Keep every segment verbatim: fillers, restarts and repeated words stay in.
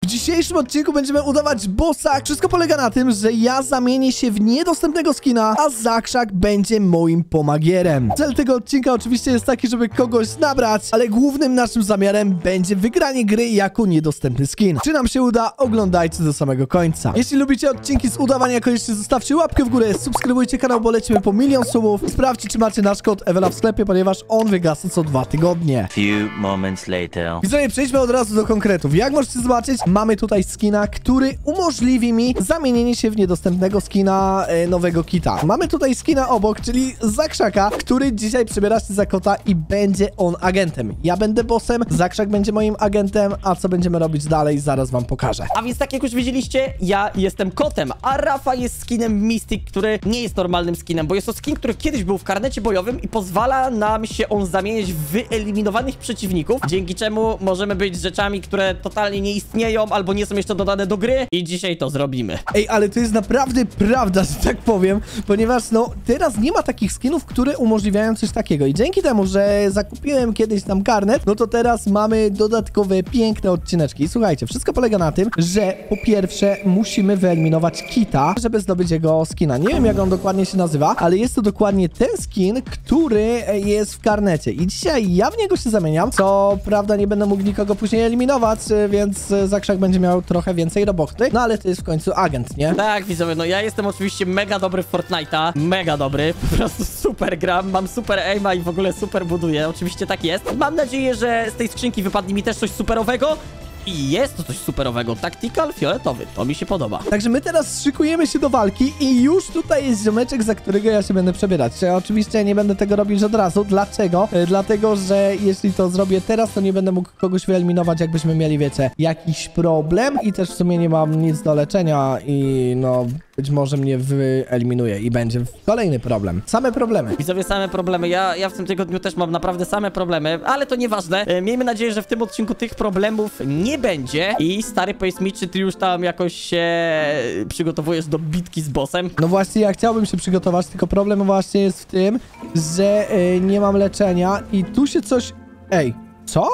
dzisiejszym odcinku będziemy udawać bossa. Wszystko polega na tym, że ja zamienię się w niedostępnego skina, a Zakrzak będzie moim pomagierem. Cel tego odcinka oczywiście jest taki, żeby kogoś nabrać, ale głównym naszym zamiarem będzie wygranie gry jako niedostępny skin. Czy nam się uda? Oglądajcie do samego końca. Jeśli lubicie odcinki z udawania, koniecznie zostawcie łapkę w górę, subskrybujcie kanał, bo lecimy po milion subów. Sprawdźcie, czy macie nasz kod Ewela w sklepie, ponieważ on wygasa co dwa tygodnie. Few moments later. Widzowie, przejdźmy od razu do konkretów. Jak możecie zobaczyć, mamy tutaj skina, który umożliwi mi zamienienie się w niedostępnego skina e, nowego kita. Mamy tutaj skina obok, czyli Zakrzaka, który dzisiaj przebiera się za kota i będzie on agentem. Ja będę bossem, Zakrzak będzie moim agentem, a co będziemy robić dalej, zaraz wam pokażę. A więc tak jak już widzieliście, ja jestem kotem, a Rafa jest skinem Mystic, który nie jest normalnym skinem, bo jest to skin, który kiedyś był w karnecie bojowym i pozwala nam się on zamieniać w wyeliminowanych przeciwników, dzięki czemu możemy być rzeczami, które totalnie nie istnieją albo nie są jeszcze dodane do gry i dzisiaj to zrobimy. Ej, ale to jest naprawdę prawda, że tak powiem, ponieważ no teraz nie ma takich skinów, które umożliwiają coś takiego i dzięki temu, że zakupiłem kiedyś tam karnet, no to teraz mamy dodatkowe piękne odcineczki. I słuchajcie, wszystko polega na tym, że po pierwsze musimy wyeliminować kita, żeby zdobyć jego skina. Nie wiem, jak on dokładnie się nazywa, ale jest to dokładnie ten skin, który jest w karnecie i dzisiaj ja w niego się zamieniam. Co prawda nie będę mógł nikogo później eliminować, więc Zakrzak będzie miał trochę więcej roboty, no ale to jest w końcu agent, nie? Tak, widzowie, no ja jestem oczywiście mega dobry w Fortnite'a, mega dobry, po prostu super gram, mam super aima i w ogóle super buduję, oczywiście tak jest. Mam nadzieję, że z tej skrzynki wypadnie mi też coś superowego. I jest to coś superowego. Tactical fioletowy. To mi się podoba. Także my teraz szykujemy się do walki i już tutaj jest ziomeczek, za którego ja się będę przebierać. Ja oczywiście nie będę tego robić od razu. Dlaczego? E, dlatego, że jeśli to zrobię teraz, to nie będę mógł kogoś wyeliminować, jakbyśmy mieli, wiecie, jakiś problem i też w sumie nie mam nic do leczenia i no... być może mnie wyeliminuje i będzie kolejny problem. Same problemy. Widzowie, same problemy. Ja, ja w tym tygodniu też mam naprawdę same problemy, ale to nieważne. E, miejmy nadzieję, że w tym odcinku tych problemów nie będzie. I stary, powiedz mi, czy ty już tam jakoś się przygotowujesz do bitki z bossem? No właśnie, ja chciałbym się przygotować, tylko problem właśnie jest w tym, że e, nie mam leczenia i tu się coś... Ej, co?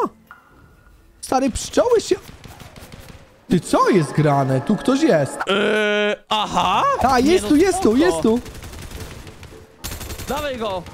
Stary, pszczoły się... Ty, co jest grane? Tu ktoś jest. Eee, aha! A, jest Nie, tu, no jest tu, spoko. jest tu. Dawaj go!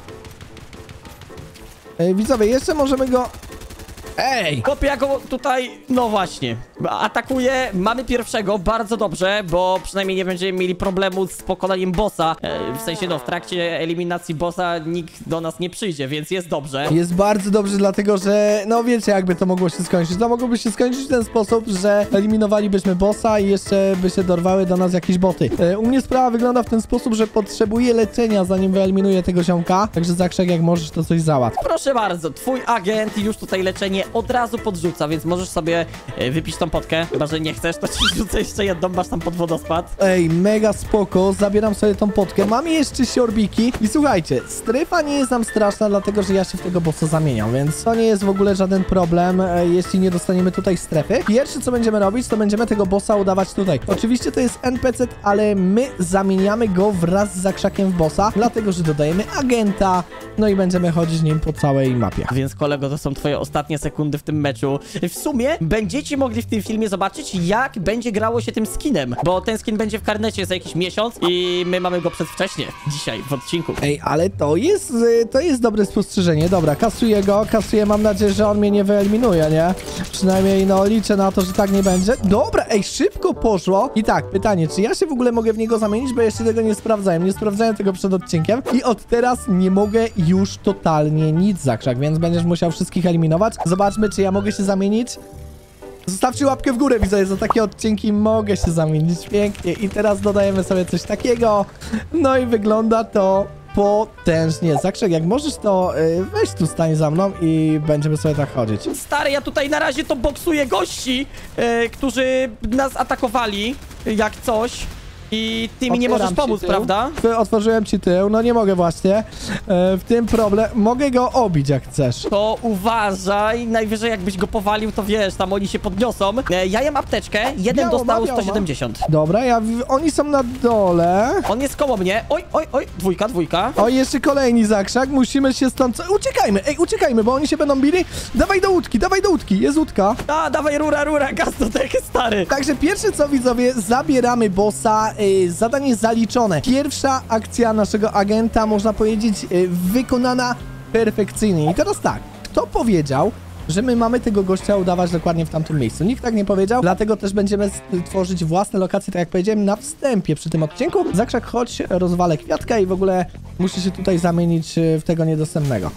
Ej, widzowie, jeszcze możemy go... Ej! Kopię ja go tutaj, no właśnie, atakuje, mamy pierwszego, bardzo dobrze, bo przynajmniej nie będziemy mieli problemu z pokonaniem bossa, e, w sensie no, w trakcie eliminacji bossa nikt do nas nie przyjdzie, więc jest dobrze. Jest bardzo dobrze, dlatego że, no wiecie, jakby to mogło się skończyć. To mogłoby się skończyć w ten sposób, że eliminowalibyśmy bossa i jeszcze by się dorwały do nas jakieś boty. E, u mnie sprawa wygląda w ten sposób, że potrzebuję leczenia, zanim wyeliminuję tego ziomka, także Zakrzak, jak możesz, to coś załatw. Proszę bardzo, twój agent już tutaj leczenie od razu podrzuca, więc możesz sobie e, wypić tą potkę, chyba że nie chcesz, to ci rzucę jeszcze jedną, masz tam pod wodospad. Ej, mega spoko, zabieram sobie tą potkę, mam jeszcze siorbiki i słuchajcie, strefa nie jest nam straszna, dlatego że ja się w tego bossa zamieniam, więc to nie jest w ogóle żaden problem, e, jeśli nie dostaniemy tutaj strefy. Pierwsze, co będziemy robić, to będziemy tego bossa udawać tutaj. Oczywiście to jest N P C, ale my zamieniamy go wraz z Zakrzakiem w bossa, dlatego że dodajemy agenta, no i będziemy chodzić nim po całej mapie. Więc kolego, to są twoje ostatnie sekundy w tym meczu. W sumie będziecie mogli w tym filmie zobaczyć, jak będzie grało się tym skinem, bo ten skin będzie w karnecie za jakiś miesiąc i my mamy go przedwcześnie, dzisiaj, w odcinku. Ej, ale to jest, y, to jest dobre spostrzeżenie. Dobra, kasuję go, kasuję, mam nadzieję, że on mnie nie wyeliminuje, nie? Przynajmniej, no, liczę na to, że tak nie będzie. Dobra, ej, szybko poszło. I tak, pytanie, czy ja się w ogóle mogę w niego zamienić, bo jeszcze tego nie sprawdzałem. Nie sprawdzałem tego przed odcinkiem i od teraz nie mogę już totalnie nic, Zakrzak, więc będziesz musiał wszystkich eliminować. Zobaczmy, czy ja mogę się zamienić. Zostawcie łapkę w górę, widzę, za takie odcinki mogę się zamienić pięknie. I teraz dodajemy sobie coś takiego. No i wygląda to potężnie. Zakrzak, jak możesz, to yy, weź tu, stań za mną i będziemy sobie tak chodzić. Stary, ja tutaj na razie to boksuję gości, e, którzy nas atakowali, jak coś. I ty mi nie możesz Otwieram ci pomóc, tył. prawda? Ty- Otworzyłem ci tył, no nie mogę właśnie. E, w tym problem. Mogę go obić jak chcesz. To uważaj, najwyżej jakbyś go powalił, to wiesz, tam oni się podniosą. E, ja jem apteczkę, jeden Biało ma, dostał biało ma. sto siedemdziesiąt. Dobra, ja, w- oni są na dole. On jest koło mnie. Oj, oj, oj, dwójka, dwójka. O, jeszcze kolejni zakrzak, musimy się stąd... co- Uciekajmy, ej, uciekajmy, bo oni się będą bili. Dawaj do łódki, dawaj do łódki, jest łódka. A, dawaj rura, rura, gaz do tego, stary. Także pierwsze co, widzowie, zabieramy bossa, y, zadanie zaliczone. Pierwsza akcja naszego agenta, można powiedzieć, y, wykonana perfekcyjnie. I teraz tak, kto powiedział, że my mamy tego gościa udawać dokładnie w tamtym miejscu? Nikt tak nie powiedział, dlatego też będziemy s- tworzyć własne lokacje, tak jak powiedziałem na wstępie przy tym odcinku. Zakrzak, chodź, rozwalę kwiatka i w ogóle musi się tutaj zamienić y, w tego niedostępnego.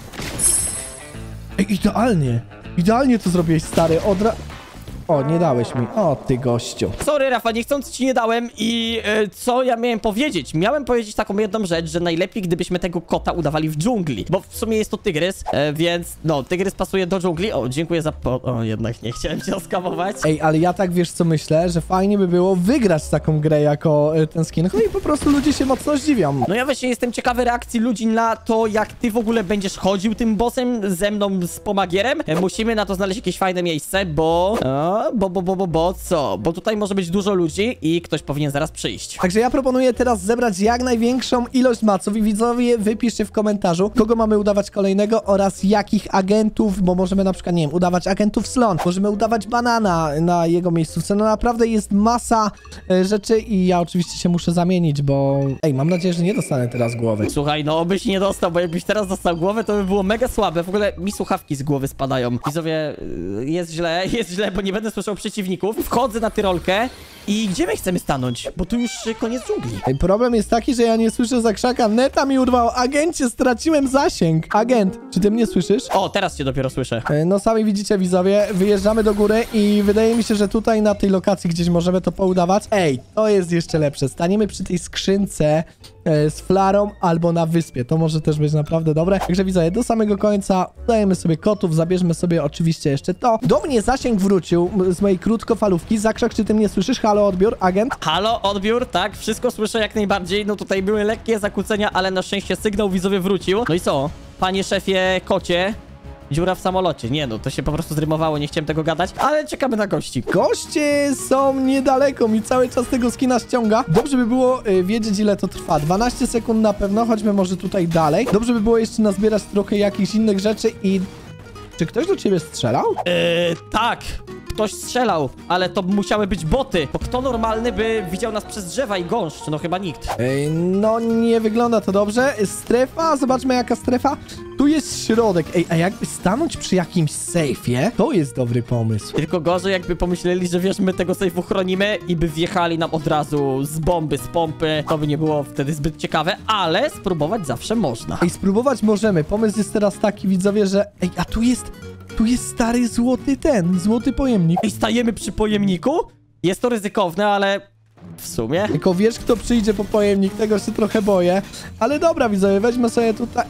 Ej, idealnie! Idealnie to zrobiłeś, stary, odra... O, nie dałeś mi. O, ty gościu. Sorry, Rafa, niechcący ci nie dałem i e, co ja miałem powiedzieć? Miałem powiedzieć taką jedną rzecz, że najlepiej gdybyśmy tego kota udawali w dżungli, bo w sumie jest to tygrys, e, więc no, tygrys pasuje do dżungli. O, dziękuję za po... O, jednak nie chciałem cię oskamować. Ej, ale ja tak, wiesz co myślę, że fajnie by było wygrać taką grę jako y, ten skin. No i po prostu ludzie się mocno zdziwią. No ja właśnie jestem ciekawy reakcji ludzi na to, jak ty w ogóle będziesz chodził tym bossem ze mną z pomagierem. E, musimy na to znaleźć jakieś fajne miejsce, bo... O, bo, bo, bo, bo, bo, co? Bo tutaj może być dużo ludzi i ktoś powinien zaraz przyjść. Także ja proponuję teraz zebrać jak największą ilość maców i widzowie wypiszcie w komentarzu, kogo mamy udawać kolejnego oraz jakich agentów, bo możemy na przykład, nie wiem, udawać agentów Slon, możemy udawać Banana na jego miejscówce. No naprawdę jest masa e, rzeczy i ja oczywiście się muszę zamienić, bo... Ej, mam nadzieję, że nie dostanę teraz głowy. Słuchaj, no obyś nie dostał, bo jakbyś teraz dostał głowę, to by było mega słabe. W ogóle mi słuchawki z głowy spadają. Widzowie, y, jest źle, jest źle, bo nie będę słyszał przeciwników. Wchodzę na tyrolkę i gdzie my chcemy stanąć? Bo tu już y, koniec dżungli. Ej, problem jest taki, że ja nie słyszę zakrzaka. Neta mi urwał. Agencie, straciłem zasięg. Agent, czy ty mnie słyszysz? O, teraz cię dopiero słyszę. E, No sami widzicie, widzowie, wyjeżdżamy do góry i wydaje mi się, że tutaj na tej lokacji gdzieś możemy to poudawać. Ej, to jest jeszcze lepsze. Staniemy przy tej skrzynce e, z flarą albo na wyspie. To może też być naprawdę dobre. Także widzowie, do samego końca dajemy sobie kotów, zabierzmy sobie oczywiście jeszcze to. Do mnie zasięg wrócił m, z mojej krótkofalówki. Zakrzak, czy ty mnie słyszysz? Halo, odbiór, agent? Halo, odbiór, tak, wszystko słyszę jak najbardziej. No tutaj były lekkie zakłócenia, ale na szczęście sygnał widzowie wrócił. No i co? Panie szefie kocie, dziura w samolocie. Nie no, to się po prostu zrymowało, nie chciałem tego gadać, ale czekamy na gości. Goście są niedaleko, mi cały czas tego skina ściąga. Dobrze by było y, wiedzieć, ile to trwa. dwanaście sekund na pewno, chodźmy może tutaj dalej. Dobrze by było jeszcze nazbierać trochę jakichś innych rzeczy i... Czy ktoś do ciebie strzelał? Eee, tak, ktoś strzelał, ale to musiały być boty, bo kto normalny by widział nas przez drzewa i gąszcz? No chyba nikt. Ej, no nie wygląda to dobrze. Strefa, zobaczmy jaka strefa. Tu jest środek. Ej, a jakby stanąć przy jakimś sejfie, to jest dobry pomysł. Tylko gorzej jakby pomyśleli, że wiesz, my tego sejfu chronimy i by wjechali nam od razu z bomby, z pompy. To by nie było wtedy zbyt ciekawe, ale spróbować zawsze można. Ej, spróbować możemy. Pomysł jest teraz taki, widzowie, że... Ej, a tu jest... Tu jest stary złoty ten, złoty pojemnik. Ej, stajemy przy pojemniku? Jest to ryzykowne, ale w sumie... Tylko wiesz, kto przyjdzie po pojemnik, tego się trochę boję. Ale dobra, widzowie, weźmy sobie tutaj...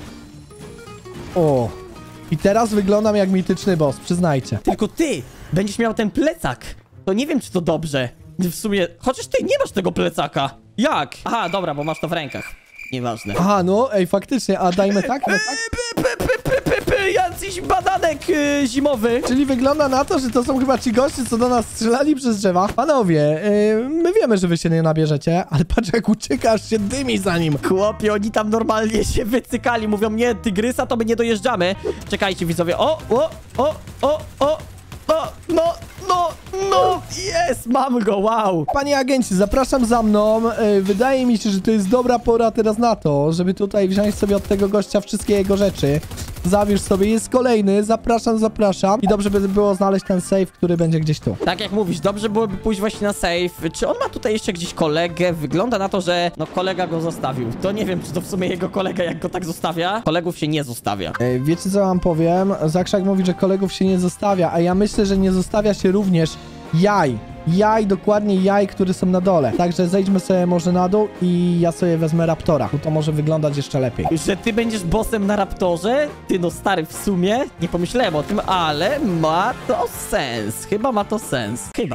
O! I teraz wyglądam jak mityczny boss, przyznajcie. Tylko ty będziesz miał ten plecak. To nie wiem, czy to dobrze. W sumie, chociaż ty nie masz tego plecaka. Jak? Aha, dobra, bo masz to w rękach. Nieważne. Aha, no, ej, faktycznie, a dajmy tak, no tak? P, p, p, p, p, p, jacyś badanek yy, zimowy. Czyli wygląda na to, że to są chyba ci goście, co do nas strzelali przez drzewa. Panowie, yy, my wiemy, że wy się nie nabierzecie, ale patrz jak uciekasz, się dymi za nim. Chłopie, oni tam normalnie się wycykali. Mówią, nie, tygrysa, to my nie dojeżdżamy. Czekajcie, widzowie. O, o, o, o, o, o, no, no, no, jest, mam go, wow. Panie agenci, zapraszam za mną. Yy, wydaje mi się, że to jest dobra pora teraz na to, żeby tutaj wziąć sobie od tego gościa wszystkie jego rzeczy. Zabierz sobie, jest kolejny, zapraszam, zapraszam. I dobrze by było znaleźć ten safe, który będzie gdzieś tu. Tak jak mówisz, dobrze byłoby pójść właśnie na safe. Czy on ma tutaj jeszcze gdzieś kolegę? Wygląda na to, że no kolega go zostawił. To nie wiem, czy to w sumie jego kolega, jak go tak zostawia. Kolegów się nie zostawia. Ej, wiecie co wam powiem? Zakrzak mówi, że kolegów się nie zostawia, a ja myślę, że nie zostawia się również jaj. Jaj, dokładnie jaj, które są na dole. Także zejdźmy sobie może na dół i ja sobie wezmę raptora. Bo to może wyglądać jeszcze lepiej. Że ty będziesz bossem na Raptorze? Ty no stary, w sumie nie pomyślałem o tym, ale ma to sens. Chyba ma to sens. Chyba.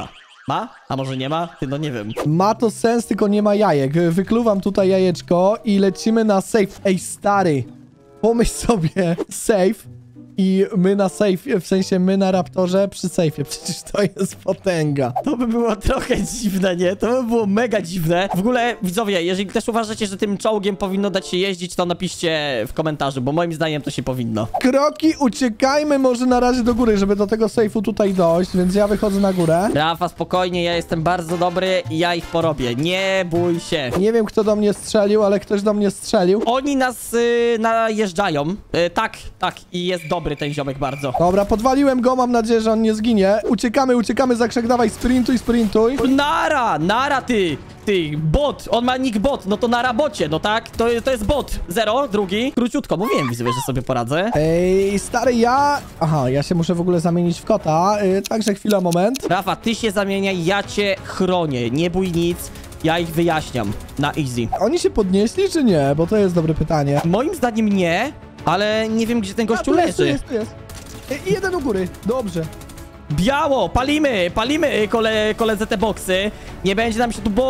Ma? A może nie ma? Ty, no nie wiem. Ma to sens, tylko nie ma jajek. Wykluwam tutaj jajeczko i lecimy na safe. Ej, stary, pomyśl sobie, safe i my na safe, w sensie my na Raptorze przy safe'ie. Przecież to jest potęga. To by było trochę dziwne, nie? To by było mega dziwne. W ogóle, widzowie, jeżeli też uważacie, że tym czołgiem powinno dać się jeździć, to napiszcie w komentarzu, bo moim zdaniem to się powinno. Kroki, uciekajmy może na razie do góry, żeby do tego safe'u tutaj dojść, więc ja wychodzę na górę. Rafa, spokojnie, ja jestem bardzo dobry i ja ich porobię. Nie bój się. Nie wiem, kto do mnie strzelił, ale ktoś do mnie strzelił. Oni nas y, najeżdżają. Y, tak, tak, i jest dobry ten ziomek bardzo. Dobra, podwaliłem go, mam nadzieję, że on nie zginie. Uciekamy, uciekamy, Zakrzak, dawaj, sprintuj, sprintuj. Nara, nara ty, ty, bot, on ma nick bot, no to nara bocie, no tak? To, to jest bot, zero, drugi. Króciutko, mówiłem, widzowie, że sobie poradzę. Ej, stary, ja... Aha, ja się muszę w ogóle zamienić w kota, yy, także chwila, moment. Rafa, ty się zamieniaj, ja cię chronię, nie bój nic. Ja ich wyjaśniam na easy. Oni się podnieśli, czy nie? Bo to jest dobre pytanie. Moim zdaniem nie, ale nie wiem, gdzie ten gościu A, tu jest, tu leży. jest, tu jest. Ej, jeden u góry, dobrze. Biało, palimy, palimy kole, koledze te boksy. Nie będzie nam się tu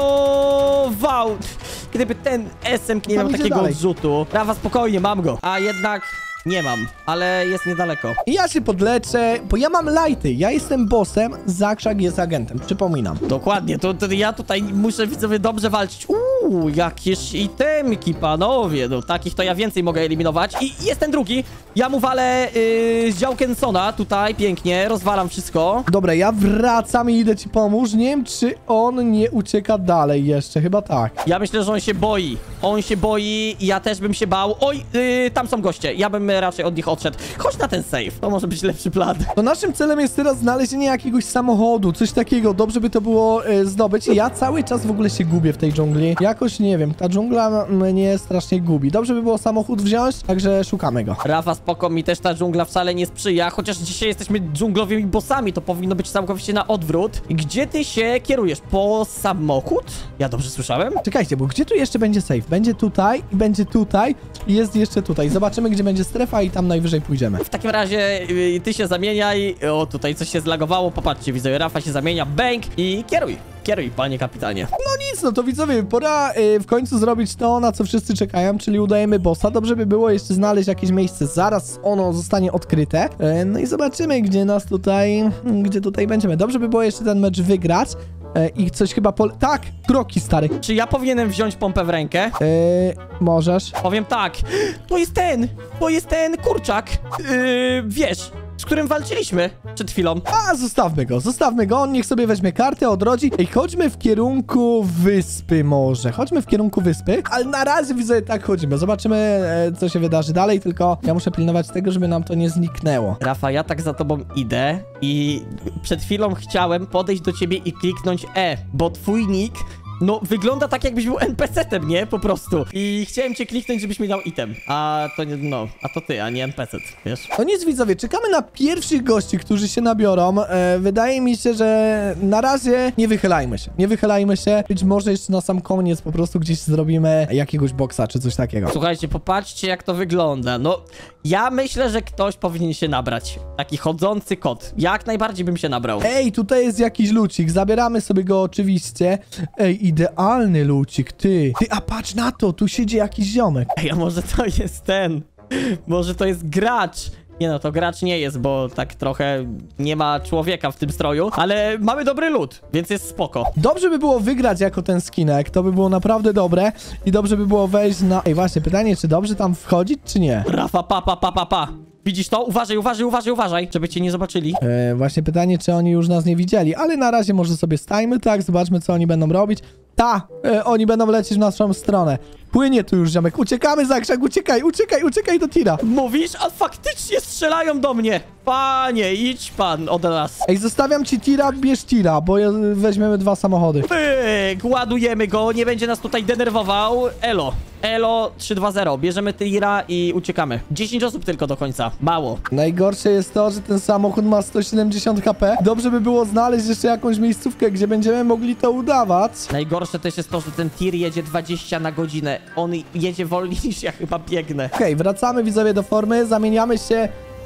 boksował. Gdyby ten S M nie miał Tam idzie takiego dalej. odrzutu. Prawa, spokojnie, mam go. A jednak nie mam, ale jest niedaleko. I ja się podleczę, bo ja mam lighty. Ja jestem bossem, Zakrzak jest agentem, przypominam. Dokładnie, to, to ja tutaj muszę, widzowie, dobrze walczyć. Uuu, jakieś itemki, panowie. No takich to ja więcej mogę eliminować. I jest ten drugi. Ja mu walę yy, z Działkensona tutaj, pięknie, rozwalam wszystko. Dobra, ja wracam i idę ci pomóż. Nie wiem, czy on nie ucieka dalej jeszcze, chyba tak. Ja myślę, że on się boi. On się boi, ja też bym się bał. Oj, yy, tam są goście. Ja bym raczej od nich odszedł. Chodź na ten safe. To może być lepszy plan. To naszym celem jest teraz znalezienie jakiegoś samochodu, coś takiego. Dobrze by to było e, zdobyć. Ja cały czas w ogóle się gubię w tej dżungli. Jakoś nie wiem, ta dżungla mnie strasznie gubi. Dobrze by było samochód wziąć, także szukamy go. Rafa, spoko, mi też ta dżungla wcale nie sprzyja. Chociaż dzisiaj jesteśmy dżunglowymi bossami, to powinno być całkowicie na odwrót. Gdzie ty się kierujesz? Po samochód? Ja dobrze słyszałem? Czekajcie, bo gdzie tu jeszcze będzie safe? Będzie tutaj i będzie tutaj i jest jeszcze tutaj. Zobaczymy, gdzie będzie strefa i tam najwyżej pójdziemy. W takim razie yy, ty się zamieniaj. O, tutaj coś się zlagowało. Popatrzcie, widzę, Rafa się zamienia. Bang i kieruj. Kieruj, panie kapitanie. No nic, no to widzowie, pora y, w końcu zrobić to, na co wszyscy czekają, czyli udajemy bossa. Dobrze by było jeszcze znaleźć jakieś miejsce, zaraz ono zostanie odkryte. Y, no i zobaczymy, gdzie nas tutaj, gdzie tutaj będziemy. Dobrze by było jeszcze ten mecz wygrać. y, I coś chyba pol... Tak, kroki, stary. Czy ja powinienem wziąć pompę w rękę? Y, możesz. Powiem tak. To jest ten. To jest ten kurczak. Yy, wiesz, z którym walczyliśmy przed chwilą. A, zostawmy go, zostawmy go, on niech sobie weźmie kartę, odrodzi. Ej, chodźmy w kierunku wyspy może, chodźmy w kierunku wyspy, ale na razie widzę, tak chodzimy, zobaczymy, e, co się wydarzy dalej, tylko ja muszę pilnować tego, żeby nam to nie zniknęło. Rafa, ja tak za tobą idę i przed chwilą chciałem podejść do ciebie i kliknąć E, bo twój nick, no, wygląda tak, jakbyś był en pe ce tem, nie? Po prostu. I chciałem cię kliknąć, żebyś mi dał item. A to nie, no, a to ty, a nie en pe ce, wiesz? No nic, widzowie, czekamy na pierwszych gości, którzy się nabiorą. E, wydaje mi się, że na razie nie wychylajmy się, nie wychylajmy się. Być może jeszcze na sam koniec po prostu gdzieś zrobimy jakiegoś boksa czy coś takiego. Słuchajcie, popatrzcie, jak to wygląda. No, ja myślę, że ktoś powinien się nabrać. Taki chodzący kot. Jak najbardziej bym się nabrał. Ej, tutaj jest jakiś lucik, zabieramy sobie go oczywiście. Ej, idealny lucik, ty. Ty, a patrz na to, tu siedzi jakiś ziomek. Ej, a może to jest ten? Może to jest gracz? Nie no, to gracz nie jest, bo tak trochę nie ma człowieka w tym stroju, ale mamy dobry lód, więc jest spoko. Dobrze by było wygrać jako ten skinek, to by było naprawdę dobre i dobrze by było wejść na... Ej, właśnie, pytanie, czy dobrze tam wchodzić, czy nie? Rafa, pa, pa, pa, pa, pa. Widzisz to? Uważaj, uważaj, uważaj, uważaj, żeby cię nie zobaczyli. E, właśnie pytanie, czy oni już nas nie widzieli, ale na razie może sobie stajmy, tak, zobaczmy, co oni będą robić. Ta, e, oni będą lecieć w naszą stronę. Płynie tu już, ziomek. Uciekamy, Zakrzak, uciekaj, uciekaj, uciekaj do tira. Mówisz? A faktycznie strzelają do mnie. Panie, idź pan od nas. Ej, zostawiam ci tira, bierz tira, bo ja- weźmiemy dwa samochody. Pyk, ładujemy go, nie będzie nas tutaj denerwował. Elo, Elo trzy dwa zero, bierzemy tira i uciekamy. dziesięć osób tylko do końca, mało. Najgorsze jest to, że ten samochód ma sto siedemdziesiąt HP. Dobrze by było znaleźć jeszcze jakąś miejscówkę, gdzie będziemy mogli to udawać. Najgorsze też jest to, że ten tir jedzie dwadzieścia na godzinę. On jedzie wolniej niż ja chyba biegnę. Okej, wracamy widzowie do formy, zamieniamy się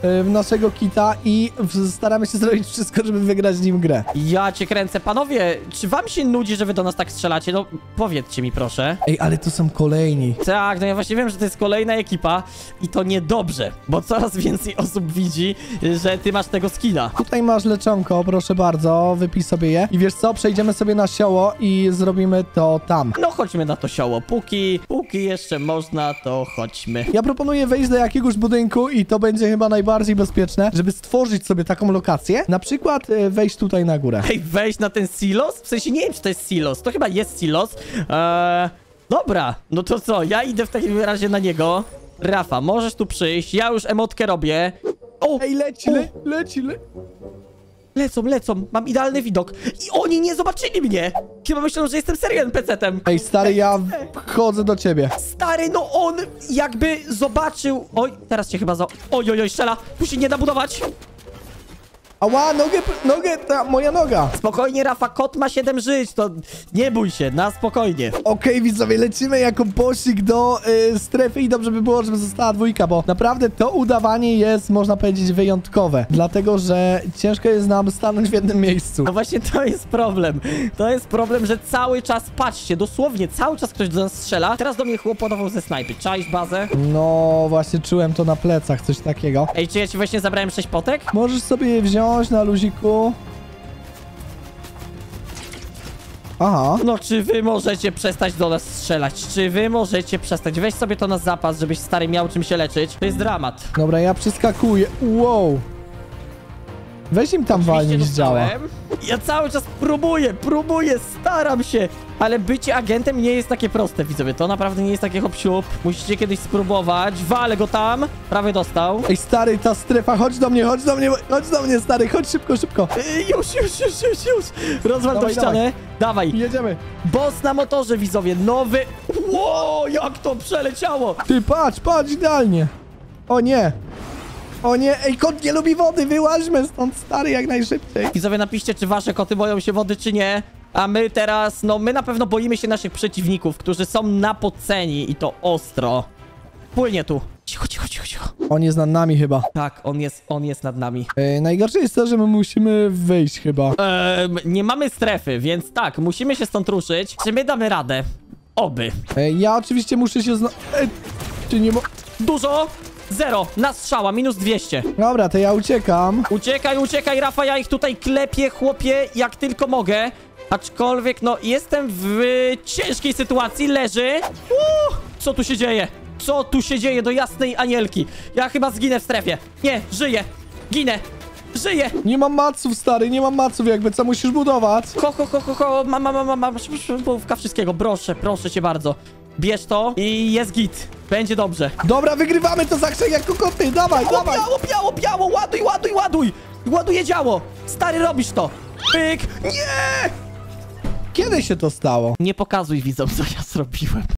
y, w naszego kita i w, staramy się zrobić wszystko, żeby wygrać z nim grę. Ja cię kręcę. Panowie, czy wam się nudzi, że wy do nas tak strzelacie? No, powiedzcie mi proszę. Ej, ale to są kolejni. Tak, no ja właśnie wiem, że to jest kolejna ekipa i to niedobrze, bo coraz więcej osób widzi, że ty masz tego skina. Tutaj masz leczonko, proszę bardzo, wypij sobie je. I wiesz co, przejdziemy sobie na sioło i zrobimy to tam. No chodźmy na to sioło. Póki, póki jeszcze można, to chodźmy. Ja proponuję wejść do jakiegoś budynku i to będzie chyba najbardziej bezpieczne, żeby stworzyć sobie taką lokację. Na przykład e, wejść tutaj na górę. Hej, wejść na ten silos? W sensie nie wiem, czy to jest silos. To chyba jest silos. Eee, dobra, no to co? Ja idę w takim razie na niego. Rafa, możesz tu przyjść. Ja już emotkę robię. O! Ej, leci, le, leci, le... Lecą, lecą. Mam idealny widok. I oni nie zobaczyli mnie. Chyba myślą, że jestem serio en pe ce tem. Ej, stary, ja wchodzę do ciebie. Stary, no on jakby zobaczył... Oj, teraz cię chyba za... Oj, oj, oj, strzela. Tu się nie da budować. Ała, nogę, nogę, ta moja noga. Spokojnie, Rafa, kot ma siedem żyć, to nie bój się, na spokojnie. Okej, widzowie, lecimy jako pościg do y, strefy i dobrze by było, żeby została dwójka, bo naprawdę to udawanie jest, można powiedzieć, wyjątkowe. Dlatego, że ciężko jest nam stanąć w jednym miejscu. No właśnie to jest problem. To jest problem, że cały czas, patrzcie, dosłownie cały czas ktoś do nas strzela. Teraz do mnie chłop ładował ze snajpy. Czaisz bazę? No, właśnie czułem to na plecach, coś takiego. Ej, czy ja ci właśnie zabrałem sześć potek? Możesz sobie je wziąć na luziku. Aha. No, czy wy możecie przestać do nas strzelać? Czy wy możecie przestać? Weź sobie to na zapas, żebyś stary miał czym się leczyć. To jest dramat. Dobra, ja przeskakuję. Wow. Weź im tam walnij z działa. dostałem. Ja cały czas próbuję, próbuję, staram się. Ale bycie agentem nie jest takie proste, widzowie. To naprawdę nie jest takie hop-siup. Musicie kiedyś spróbować. Walę go tam. Prawie dostał. Ej, stary, ta strefa, chodź do mnie, chodź do mnie, chodź do mnie, stary, chodź szybko, szybko. Yy, już, już, już, już, już. Rozwal tą Dawaj, ścianę. Dawaj. Jedziemy. Boss na motorze, widzowie. Nowy. Ło, jak to przeleciało. Ty, patrz, patrz, idealnie. O nie. O nie, ej, kot nie lubi wody, wyłaźmy stąd, stary, jak najszybciej. Widzowie, napiszcie, czy wasze koty boją się wody, czy nie. A my teraz, no my na pewno boimy się naszych przeciwników, którzy są napoceni i to ostro. Płynie tu. Cicho, cicho, cicho, cicho. On jest nad nami chyba. Tak, on jest, on jest nad nami. Ej, najgorsze jest to, że my musimy wyjść chyba. Eee, nie mamy strefy, więc tak, musimy się stąd ruszyć. Czy my damy radę? Oby. Ej, ja oczywiście muszę się zna... Ej, czy nie mo... Dużo? Zero. Na strzała, minus dwieście. Dobra, to ja uciekam. Uciekaj, uciekaj, Rafa, ja ich tutaj klepię, chłopie, jak tylko mogę. Aczkolwiek, no, jestem w ciężkiej sytuacji, leży. Uuu, co tu się dzieje? Co tu się dzieje do jasnej anielki? Ja chyba zginę w strefie. Nie, żyję. Ginę. Żyję. Nie mam maców, stary, nie mam maców, jakby co musisz budować. Ho, ho, ho, ho, ho, mam, mam, mam, mam, połówka wszystkiego, proszę, proszę cię bardzo. Bierz to i jest git. Będzie dobrze. Dobra, wygrywamy to zakrzek jak kokoty, dawaj, Biało, dawaj. biało, biało, biało, ładuj, ładuj, ładuj. Ładuję działo. Stary, robisz to. Pyk. Nie! Kiedy się to stało? Nie pokazuj widzom, co ja zrobiłem.